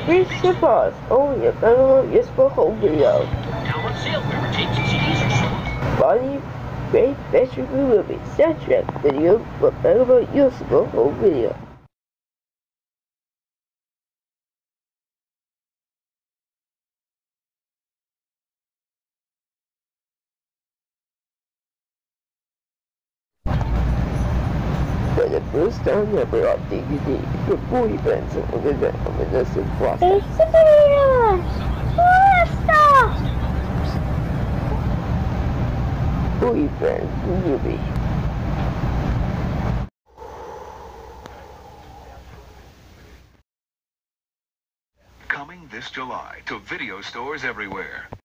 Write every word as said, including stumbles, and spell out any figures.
Reach the pause. Only available useful home video. Now on sale, wherever tapes and C Ds are sold. Body Great Vegetable Movie soundtrack video available useful home video. For the first time ever on D V D, the boy bands of the reminiscent process. It's superheroes! Faster! Boy bands movie. Coming this July to video stores everywhere.